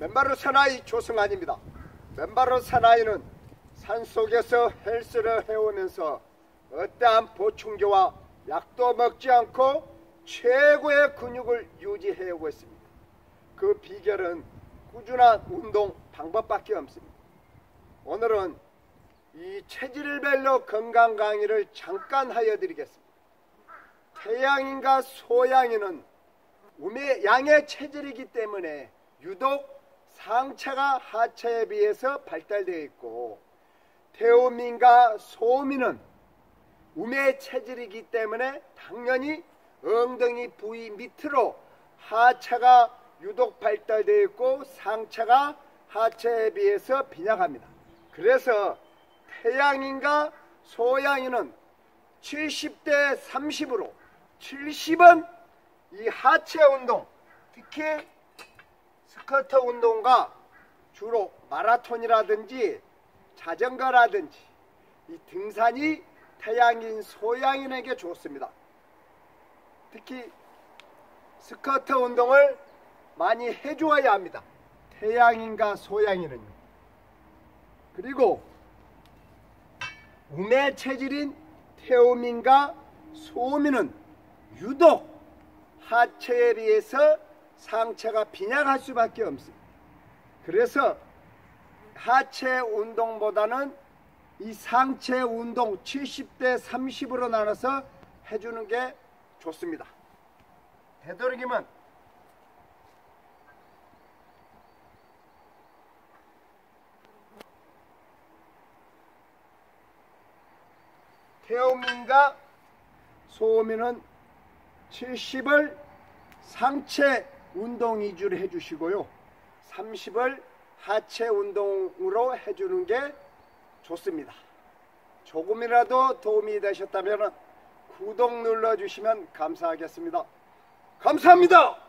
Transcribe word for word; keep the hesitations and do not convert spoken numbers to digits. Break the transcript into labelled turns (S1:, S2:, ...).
S1: 맨바로 사나이 조승환입니다. 맨바로 사나이는 산속에서 헬스를 해오면서 어떠한 보충제와 약도 먹지 않고 최고의 근육을 유지해오고 있습니다. 그 비결은 꾸준한 운동 방법밖에 없습니다. 오늘은 이 체질별로 건강 강의를 잠깐 하여 드리겠습니다. 태양인과 소양인은 우매 양의 체질이기 때문에 유독 상체가 하체에 비해서 발달되어 있고, 태음인과 소음인은 우매 체질이기 때문에 당연히 엉덩이 부위 밑으로 하체가 유독 발달되어 있고 상체가 하체에 비해서 빈약합니다. 그래서 태양인과 소양인은 칠십 대 삼십으로 칠십은 이 하체 운동, 특히 스쿼트 운동과 주로 마라톤이라든지 자전거라든지 이 등산이 태양인 소양인에게 좋습니다. 특히 스쿼트 운동을 많이 해주어야 합니다. 태양인과 소양인은요. 그리고 우매 체질인 태음인과 소음인은 유독 하체에 비해서 상체가 빈약할 수밖에 없습니다. 그래서 하체 운동보다는 이 상체 운동 칠십 대 삼십으로 나눠서 해주는 게 좋습니다. 되도록이면 태음인과 소음인은 칠십을 상체 운동 위주로 해주시고요, 삼십을 하체 운동으로 해주는 게 좋습니다. 조금이라도 도움이 되셨다면 구독 눌러주시면 감사하겠습니다. 감사합니다.